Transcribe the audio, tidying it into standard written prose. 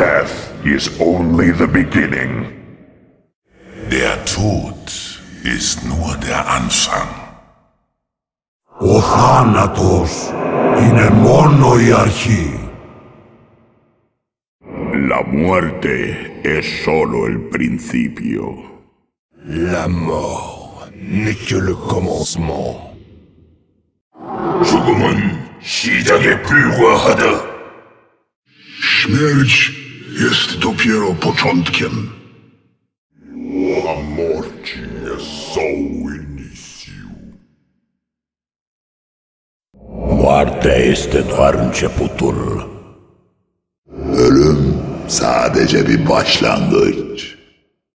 death is only the beginning. Der Tod ist nur der Anfang. Ο θάνατος είναι μόνο η αρχή. La muerte es solo el principio. La mort n'est que le commencement. 죽음은 시작에 불과하다. Śmierć jest dopiero początkiem. A morte é só o início. Moartea este doar începutul. Ölüm sadece bir başlangıç.